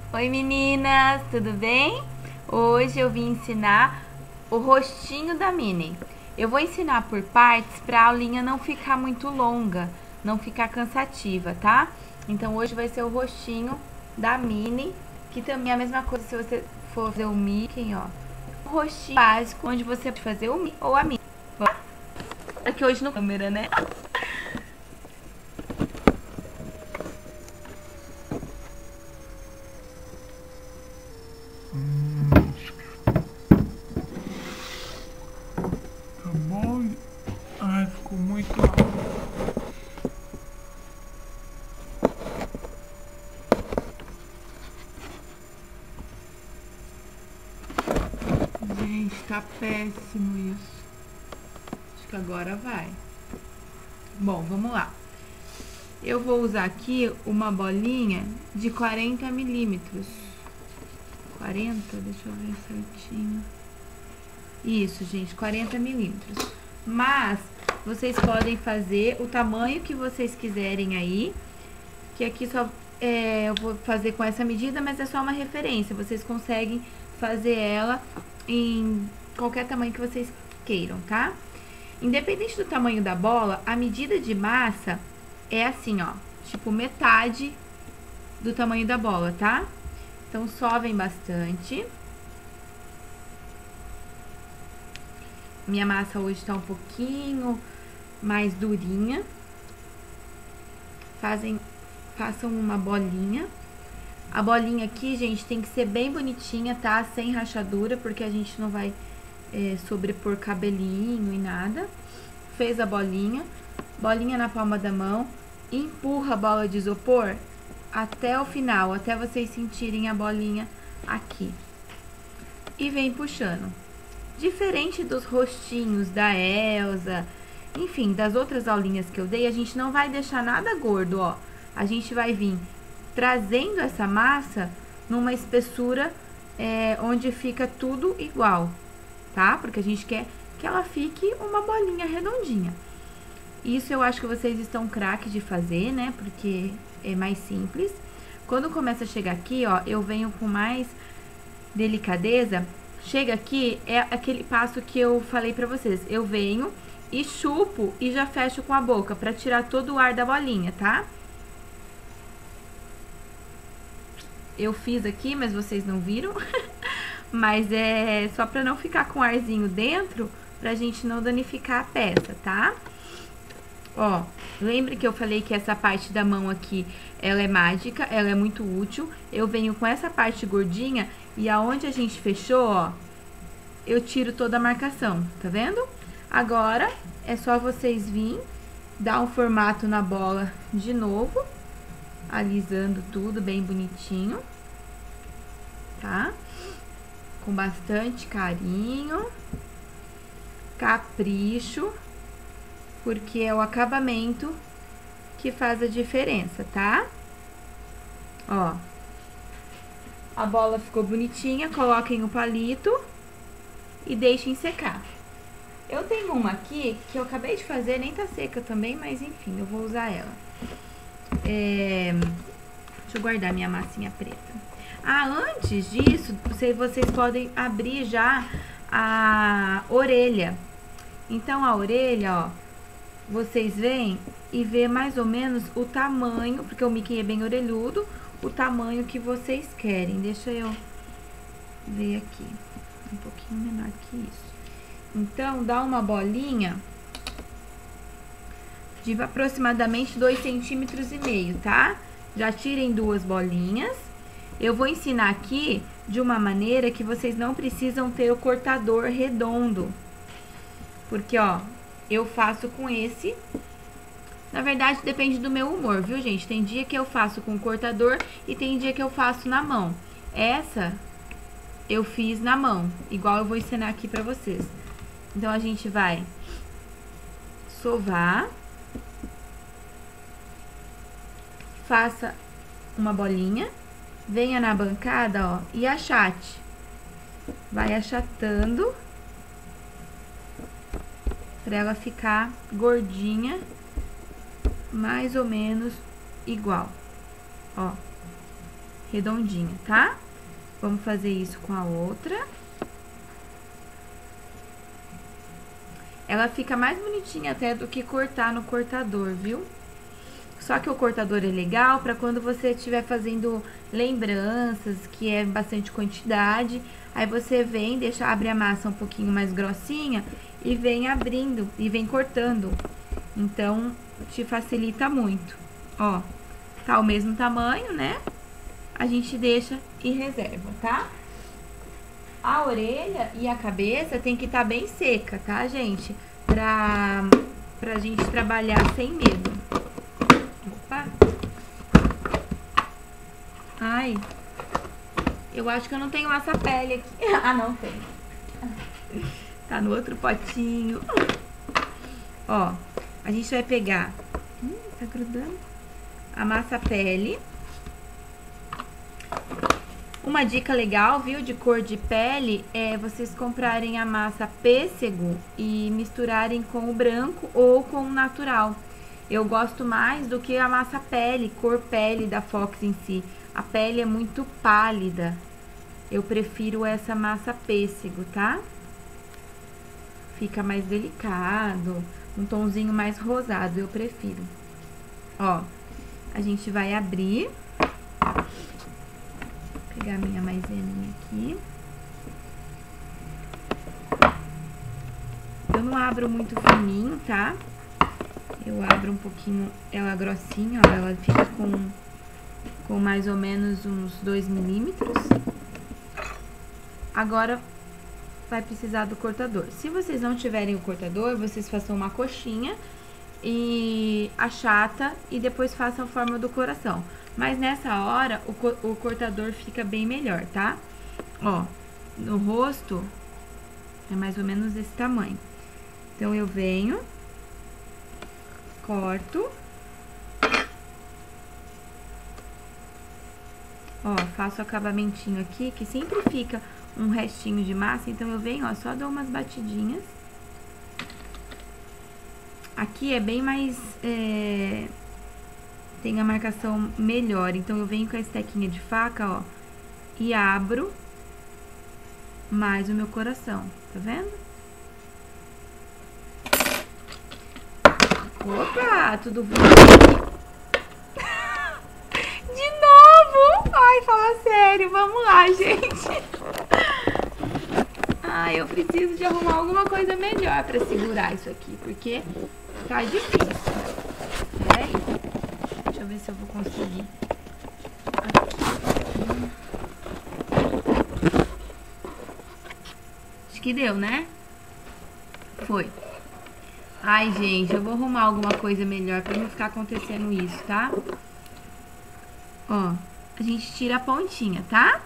Oi meninas, tudo bem? Hoje eu vim ensinar o rostinho da Minnie. Eu vou ensinar por partes para a aulinha não ficar muito longa, não ficar cansativa, tá? Então hoje vai ser o rostinho da Minnie, que também é a mesma coisa se você for fazer o Mickey, ó. O rostinho básico, onde você pode fazer o Mickey ou a Minnie. Aqui hoje no câmera, né? Tá bom? Ai, ficou muito alto. Gente, tá péssimo isso. Acho que agora vai. Bom, vamos lá. Eu vou usar aqui uma bolinha de 40 milímetros. 40? Deixa eu ver certinho. Isso, gente, 40 milímetros. Mas vocês podem fazer o tamanho que vocês quiserem aí. Que aqui só eu vou fazer com essa medida, mas é só uma referência. Vocês conseguem fazer ela em qualquer tamanho que vocês queiram, tá? Independente do tamanho da bola, a medida de massa é assim, ó. Tipo, metade do tamanho da bola, tá? Então, sovem bastante. Minha massa hoje tá um pouquinho mais durinha. Façam uma bolinha. A bolinha aqui, gente, tem que ser bem bonitinha, tá? Sem rachadura, porque a gente não vai sobrepor cabelinho e nada. Fez a bolinha. Bolinha na palma da mão. Empurra a bola de isopor até o final, até vocês sentirem a bolinha aqui. E vem puxando. Diferente dos rostinhos da Elsa, enfim, das outras aulinhas que eu dei, a gente não vai deixar nada gordo, ó. A gente vai vir trazendo essa massa numa espessura onde fica tudo igual, tá? Porque a gente quer que ela fique uma bolinha redondinha. Isso eu acho que vocês estão craque de fazer, né? Porque é mais simples. Quando começa a chegar aqui, ó, eu venho com mais delicadeza. Chega aqui, é aquele passo que eu falei pra vocês. Eu venho e chupo e já fecho com a boca pra tirar todo o ar da bolinha, tá? Eu fiz aqui, mas vocês não viram. Mas é só pra não ficar com arzinho dentro, pra gente não danificar a peça, tá? Ó, lembre que eu falei que essa parte da mão aqui, ela é mágica, ela é muito útil. Eu venho com essa parte gordinha e aonde a gente fechou, ó, eu tiro toda a marcação, tá vendo? Agora, é só vocês virem, dar um formato na bola de novo, alisando tudo bem bonitinho, tá? Com bastante carinho, capricho, porque é o acabamento que faz a diferença, tá? Ó, a bola ficou bonitinha, coloquem o palito e deixem secar. Eu tenho uma aqui que eu acabei de fazer, nem tá seca também, mas enfim, eu vou usar ela. Deixa eu guardar minha massinha preta. Ah, antes disso, vocês podem abrir já a orelha. Então, a orelha, ó, vocês vêm e vê mais ou menos o tamanho, porque o Mickey é bem orelhudo, o tamanho que vocês querem. Deixa eu ver aqui, um pouquinho menor que isso. Então, dá uma bolinha de aproximadamente 2,5 centímetros, tá? Já tirem duas bolinhas. Eu vou ensinar aqui de uma maneira que vocês não precisam ter o cortador redondo. Porque, ó, eu faço com esse. Na verdade, depende do meu humor, viu, gente? Tem dia que eu faço com cortador e tem dia que eu faço na mão. Essa eu fiz na mão, igual eu vou ensinar aqui pra vocês. Então, a gente vai sovar. Faça uma bolinha. Venha na bancada, ó, e achate. Vai achatando pra ela ficar gordinha, mais ou menos igual, ó. redondinha, tá? Vamos fazer isso com a outra. Ela fica mais bonitinha até do que cortar no cortador, viu? Só que o cortador é legal para quando você estiver fazendo lembranças, que é bastante quantidade. Aí você vem, abre a massa um pouquinho mais grossinha e vem abrindo e vem cortando. Então, te facilita muito. Ó, tá o mesmo tamanho, né? A gente deixa e reserva, tá? A orelha e a cabeça tem que estar bem seca, tá, gente? Pra gente trabalhar sem medo. Opa! Ai, eu acho que eu não tenho essa pele aqui. Ah, não tem. Tá no outro potinho. Ó, a gente vai pegar... tá grudando. A massa pele. Uma dica legal, viu, de cor de pele, é vocês comprarem a massa pêssego e misturarem com o branco ou com o natural. Eu gosto mais do que a massa pele, cor pele da Fox em si. A pele é muito pálida. Eu prefiro essa massa pêssego, tá? Fica mais delicado, um tomzinho mais rosado, eu prefiro. Ó, a gente vai abrir. Vou pegar minha maizeninha aqui. Eu não abro muito fininho, tá? Eu abro um pouquinho ela grossinha, ó. Ela fica com mais ou menos uns 2 milímetros. Agora, vai precisar do cortador. Se vocês não tiverem o cortador, vocês façam uma coxinha e achata e depois façam a forma do coração. Mas nessa hora, o cortador fica bem melhor, tá? Ó, no rosto é mais ou menos desse tamanho. Então, eu venho, corto. Ó, faço o acabamentinho aqui, que sempre fica um restinho de massa. Então, eu venho, ó, só dou umas batidinhas. Aqui é bem mais... tem a marcação melhor. Então, eu venho com a estequinha de faca, ó, e abro mais o meu coração. Tá vendo? Opa, tudo bom? De novo! Ai, fala sério, vamos lá, gente. Ai, eu preciso de arrumar alguma coisa melhor pra segurar isso aqui, porque tá difícil. Peraí. Deixa eu ver se eu vou conseguir. Aqui. Acho que deu, né? Foi. Ai, gente, eu vou arrumar alguma coisa melhor pra não ficar acontecendo isso, tá? Ó, a gente tira a pontinha, tá?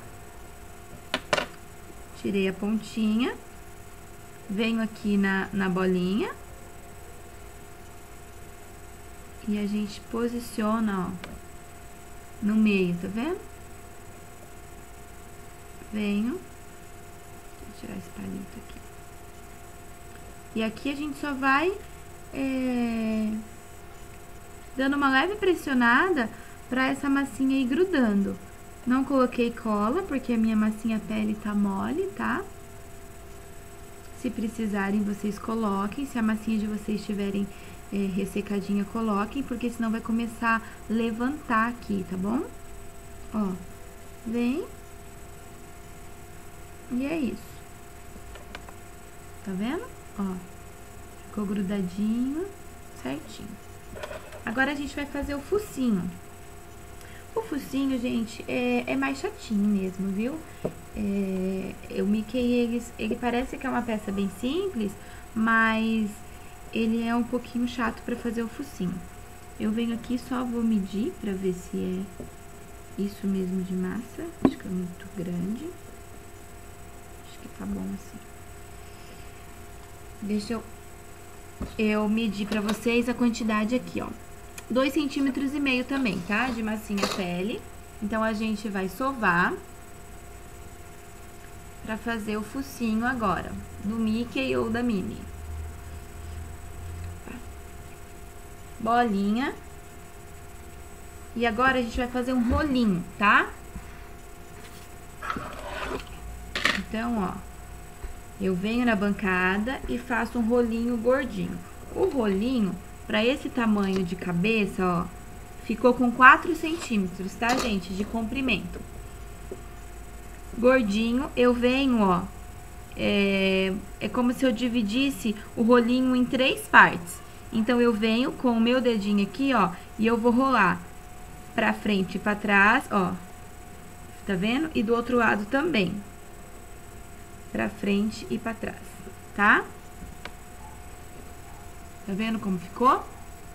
Tirei a pontinha. Venho aqui na bolinha. E a gente posiciona, ó, no meio, tá vendo? Venho. Vou tirar esse palito aqui. E aqui a gente só vai dando uma leve pressionada pra essa massinha ir grudando. Não coloquei cola, porque a minha massinha pele tá mole, tá? Se precisarem, vocês coloquem. Se a massinha de vocês estiverem ressecadinha, coloquem, porque senão vai começar a levantar aqui, tá bom? Ó, vem. E é isso. Tá vendo? Ó, ficou grudadinho, certinho. Agora a gente vai fazer o focinho. O focinho, gente, é mais chatinho mesmo, viu? O Mickey, ele parece que é uma peça bem simples, mas ele é um pouquinho chato pra fazer o focinho. Eu venho aqui, só vou medir pra ver se é isso mesmo de massa. Acho que é muito grande. Acho que tá bom assim. Deixa eu medir pra vocês a quantidade aqui, ó. 2,5 centímetros também, tá? De massinha pele. Então, a gente vai sovar pra fazer o focinho agora, do Mickey ou da Minnie. Bolinha. E agora, a gente vai fazer um rolinho, tá? Então, ó, eu venho na bancada e faço um rolinho gordinho. O rolinho, pra esse tamanho de cabeça, ó, ficou com 4 centímetros, tá, gente? De comprimento. Gordinho, eu venho, ó, é como se eu dividisse o rolinho em 3 partes. Então, eu venho com o meu dedinho aqui, ó, e eu vou rolar pra frente e pra trás, ó. Tá vendo? E do outro lado também. Pra frente e pra trás, tá? Tá vendo como ficou?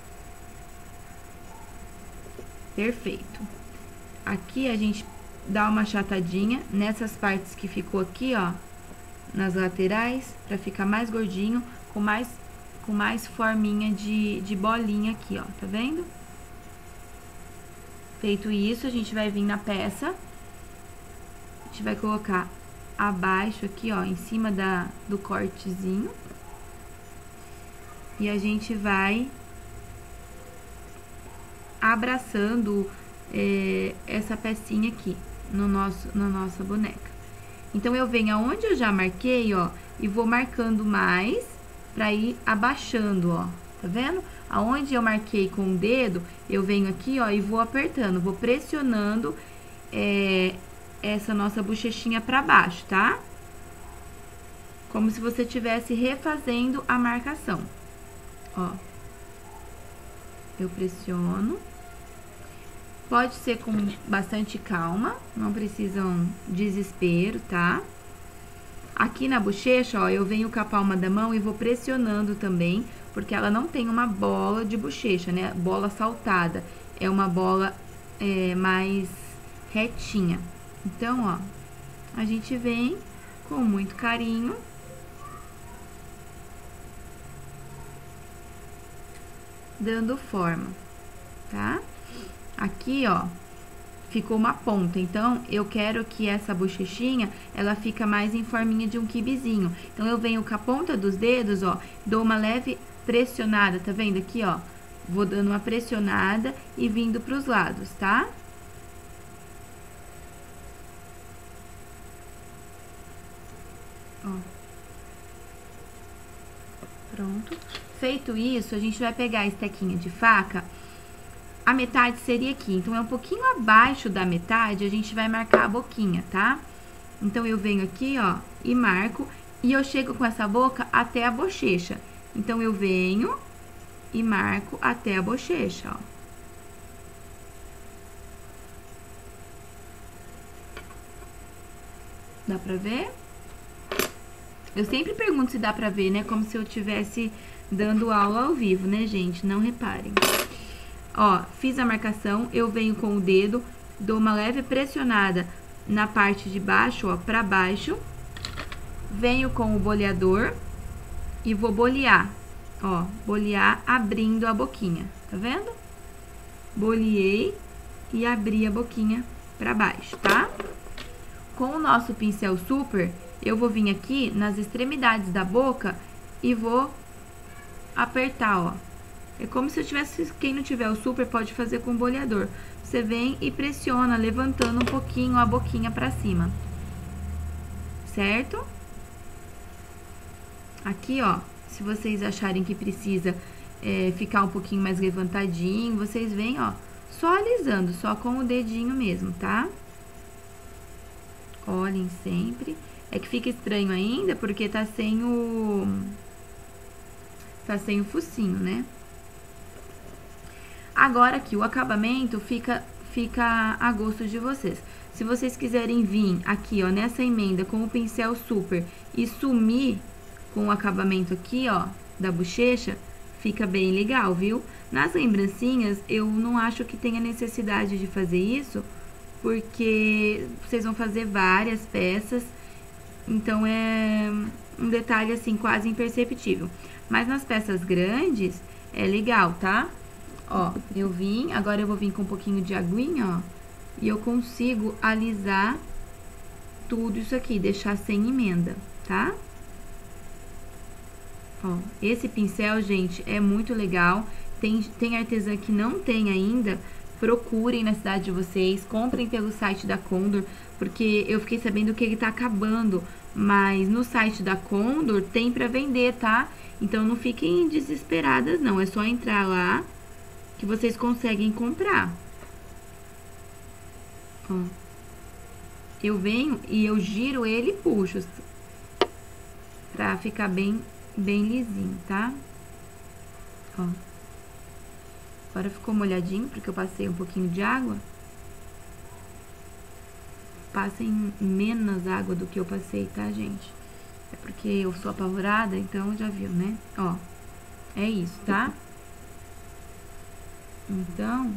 Perfeito. Aqui a gente dá uma achatadinha nessas partes que ficou aqui, ó, nas laterais, pra ficar mais gordinho, com mais forminha de bolinha aqui, ó, tá vendo? Feito isso, a gente vai vir na peça, a gente vai colocar abaixo aqui, ó, em cima do cortezinho, e a gente vai abraçando essa pecinha aqui na nossa boneca. Então, eu venho aonde eu já marquei, ó, e vou marcando mais pra ir abaixando, ó, tá vendo? Aonde eu marquei com o dedo, eu venho aqui, ó, e vou apertando, vou pressionando essa nossa bochechinha pra baixo, tá? Como se você estivesse refazendo a marcação, ó. Eu pressiono. Pode ser com bastante calma, não precisam desespero, tá? Aqui na bochecha, ó, eu venho com a palma da mão e vou pressionando também, porque ela não tem uma bola de bochecha, né? Bola saltada, é uma bola mais retinha. Então, ó, a gente vem com muito carinho. Dando forma, tá? Aqui, ó, ficou uma ponta, então, eu quero que essa bochechinha, ela fica mais em forminha de um quibezinho. Então, eu venho com a ponta dos dedos, ó, dou uma leve pressionada, tá vendo aqui, ó? Vou dando uma pressionada e vindo pros lados, tá? Ó. Pronto. Feito isso, a gente vai pegar a estequinha de faca, a metade seria aqui, então é um pouquinho abaixo da metade, a gente vai marcar a boquinha, tá? Então, eu venho aqui, ó, e marco, e eu chego com essa boca até a bochecha. Então, eu venho e marco até a bochecha, ó. Dá pra ver? Eu sempre pergunto se dá pra ver, né? Como se eu tivesse dando aula ao vivo, né, gente? Não reparem. Ó, fiz a marcação, eu venho com o dedo, dou uma leve pressionada na parte de baixo, ó, pra baixo. Venho com o boleador e vou bolear, ó, bolear abrindo a boquinha, tá vendo? Boleei e abri a boquinha pra baixo, tá? Com o nosso pincel super, eu vou vir aqui nas extremidades da boca e vou apertar, ó. É como se eu tivesse, quem não tiver o super pode fazer com o boleador. Você vem e pressiona, levantando um pouquinho a boquinha pra cima. Certo? Aqui, ó, se vocês acharem que precisa ficar um pouquinho mais levantadinho, vocês vêm, ó, só alisando, só com o dedinho mesmo, tá? Olhem sempre. É que fica estranho ainda, porque tá sem o focinho, né? Agora aqui, o acabamento fica a gosto de vocês. Se vocês quiserem vir aqui, ó, nessa emenda com o pincel super e sumir com o acabamento aqui, ó, da bochecha, fica bem legal, viu? Nas lembrancinhas, eu não acho que tenha necessidade de fazer isso, porque vocês vão fazer várias peças, então é um detalhe, assim, quase imperceptível. Mas nas peças grandes, é legal, tá? Ó, eu vim, agora eu vou vir com um pouquinho de aguinha, ó, e eu consigo alisar tudo isso aqui, deixar sem emenda, tá? Ó, esse pincel, gente, é muito legal. Tem artesã que não tem ainda, procurem na cidade de vocês, comprem pelo site da Condor, porque eu fiquei sabendo que ele tá acabando, Mas no site da Condor tem pra vender, tá? Então não fiquem desesperadas, não. É só entrar lá que vocês conseguem comprar. Ó. Eu venho e eu giro ele e puxo pra ficar bem lisinho, tá? Ó. Agora ficou molhadinho porque eu passei um pouquinho de água. Passem menos água do que eu passei, tá, gente? É porque eu sou apavorada, então já viu, né? Ó, é isso, tá? Então,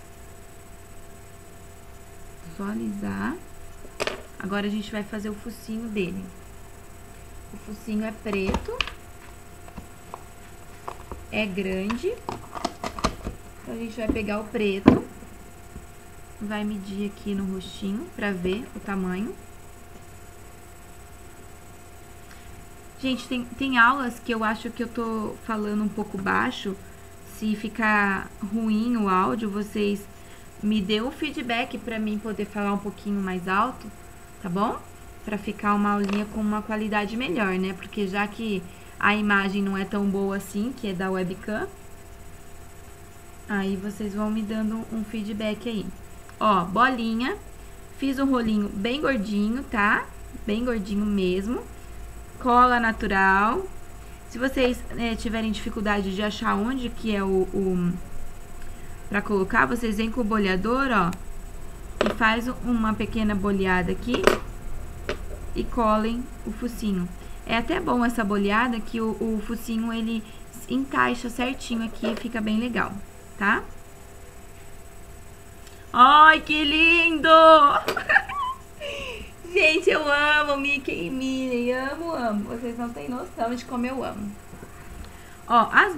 só alisar. Agora a gente vai fazer o focinho dele. O focinho é preto. É grande. Então, a gente vai pegar o preto. Vai medir aqui no rostinho pra ver o tamanho. Gente, tem aulas que eu acho que eu tô falando um pouco baixo. Se ficar ruim o áudio, vocês me dêem o feedback pra mim poder falar um pouquinho mais alto, tá bom? Pra ficar uma aulinha com uma qualidade melhor, né? Porque já que a imagem não é tão boa assim, que é da webcam, aí vocês vão me dando um feedback aí. Ó, bolinha. Fiz um rolinho bem gordinho, tá? Bem gordinho mesmo. Cola natural. Se vocês tiverem dificuldade de achar onde que é pra colocar, vocês vêm com o boleador, ó. E faz uma pequena boleada aqui. E colem o focinho. É até bom essa boleada que o focinho, ele encaixa certinho aqui e fica bem legal, tá? Ai, que lindo! Gente, eu amo Mickey e Minnie. Amo, amo. Vocês não têm noção de como eu amo. Ó, as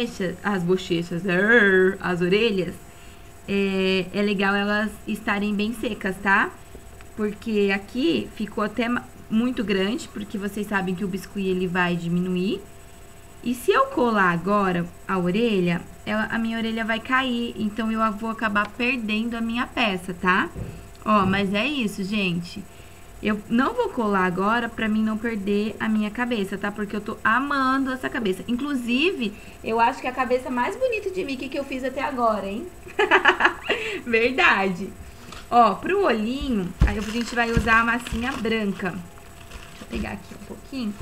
orelhas, é legal elas estarem bem secas, tá? Porque aqui ficou até muito grande, porque vocês sabem que o biscuit ele vai diminuir. E se eu colar agora a orelha, a minha orelha vai cair, então eu vou acabar perdendo a minha peça, tá? Ó, mas é isso, gente. Eu não vou colar agora pra mim não perder a minha cabeça, tá? Porque eu tô amando essa cabeça. Inclusive, eu acho que é a cabeça mais bonita de Mickey que eu fiz até agora, hein? Verdade. Ó, pro olhinho, aí a gente vai usar a massinha branca. Deixa eu pegar aqui um pouquinho.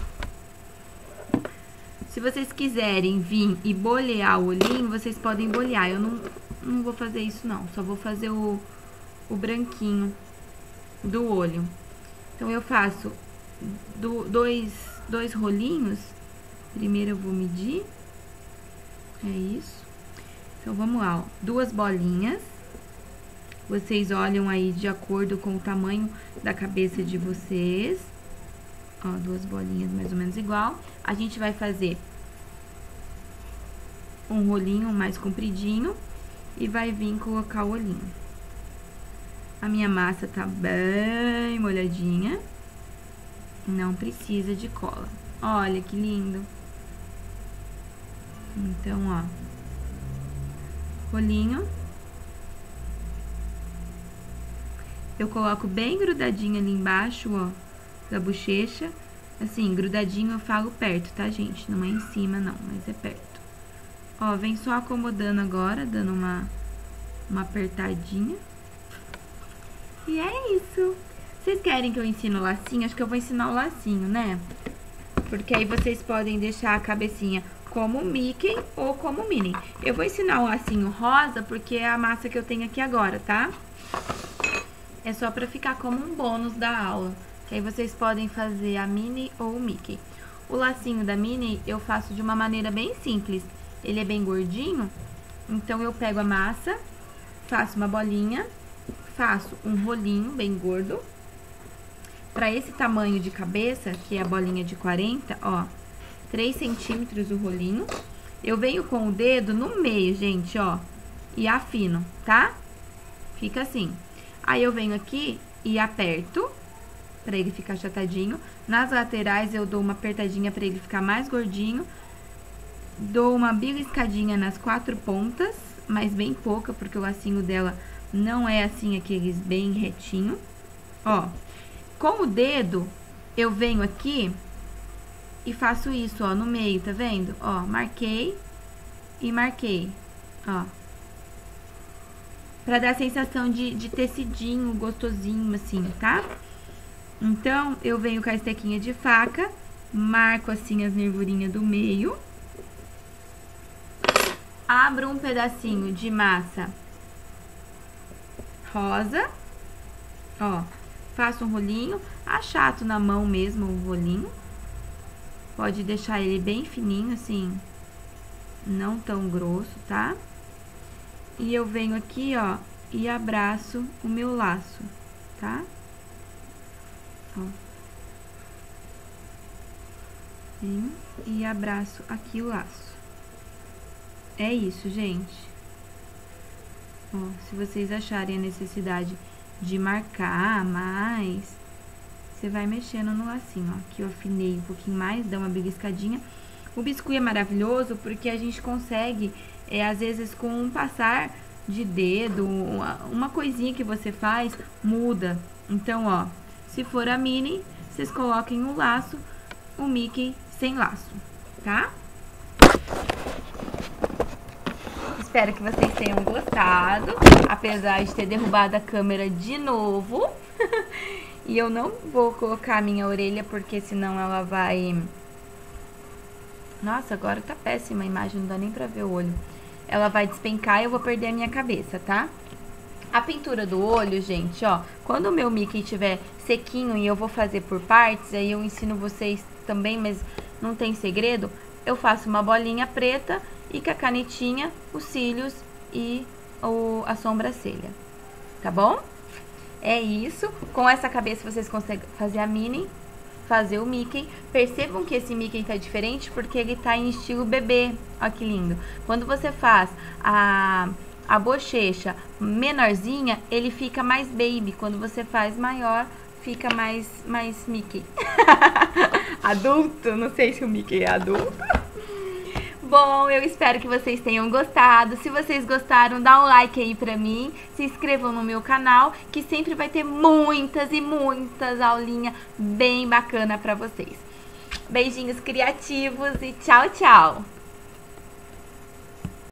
Se vocês quiserem vir e bolear o olhinho, vocês podem bolear. Eu não vou fazer isso, não. Só vou fazer o branquinho do olho. Então, eu faço dois rolinhos. Primeiro eu vou medir. É isso. Então, vamos lá, ó. 2 bolinhas. Vocês olham aí de acordo com o tamanho da cabeça de vocês. Ó, 2 bolinhas mais ou menos igual. A gente vai fazer um rolinho mais compridinho e vai vir colocar o olhinho. A minha massa tá bem molhadinha. Não precisa de cola. Olha que lindo. Então, ó. Rolinho. Eu coloco bem grudadinho ali embaixo, ó, da bochecha. Assim, grudadinho eu falo perto, tá, gente? Não é em cima, não, mas é perto. Ó, vem só acomodando agora, dando uma apertadinha. E é isso. Vocês querem que eu ensine o lacinho? Acho que eu vou ensinar o lacinho, né? Porque aí vocês podem deixar a cabecinha como Mickey ou como Minnie. Eu vou ensinar o lacinho rosa porque é a massa que eu tenho aqui agora, tá? É só pra ficar como um bônus da aula. Que aí vocês podem fazer a Minnie ou o Mickey. O lacinho da Minnie eu faço de uma maneira bem simples. Ele é bem gordinho, então eu pego a massa, faço uma bolinha, faço um rolinho bem gordo. Pra esse tamanho de cabeça, que é a bolinha de 40, ó, 3 centímetros o rolinho. Eu venho com o dedo no meio, gente, ó, e afino, tá? Fica assim. Aí eu venho aqui e aperto pra ele ficar achatadinho. Nas laterais eu dou uma apertadinha pra ele ficar mais gordinho. Dou uma beliscadinha nas 4 pontas, mas bem pouca, porque o lacinho dela não é assim, aqueles bem retinho. Ó, com o dedo eu venho aqui e faço isso, ó, no meio, tá vendo? Ó, marquei e marquei, ó. Pra dar a sensação de tecidinho, gostosinho, assim, tá? Então, eu venho com a estequinha de faca, marco assim as nervurinhas do meio. Abro um pedacinho de massa rosa, ó, faço um rolinho, achato na mão mesmo o rolinho. Pode deixar ele bem fininho, assim, não tão grosso, tá? E eu venho aqui, ó, e abraço o meu laço, tá? Ó. Venho e abraço aqui o laço. É isso, gente. Ó, se vocês acharem a necessidade de marcar mais, você vai mexendo no lacinho, ó. Aqui eu afinei um pouquinho mais, dá uma beliscadinha. O biscuit é maravilhoso porque a gente consegue, às vezes, com um passar de dedo, uma coisinha que você faz, muda. Então, ó, se for a Minnie, vocês coloquem o laço, o Mickey sem laço, tá? Espero que vocês tenham gostado, apesar de ter derrubado a câmera de novo. E eu não vou colocar a minha orelha, porque senão ela vai... Nossa, agora tá péssima a imagem, não dá nem pra ver o olho. Ela vai despencar e eu vou perder a minha cabeça, tá? A pintura do olho, gente, ó, quando o meu Mickey estiver sequinho e eu vou fazer por partes, aí eu ensino vocês também, mas não tem segredo, eu faço uma bolinha preta e com a canetinha, os cílios e a sobrancelha, tá bom? É isso. Com essa cabeça vocês conseguem fazer a Minnie, fazer o Mickey. Percebam que esse Mickey tá diferente porque ele tá em estilo bebê. Olha que lindo. Quando você faz a bochecha menorzinha, ele fica mais baby. Quando você faz maior, fica mais Mickey. Adulto, não sei se o Mickey é adulto. Bom, eu espero que vocês tenham gostado. Se vocês gostaram, dá um like aí pra mim. Se inscrevam no meu canal, que sempre vai ter muitas e muitas aulinhas bem bacana pra vocês. Beijinhos criativos e tchau, tchau!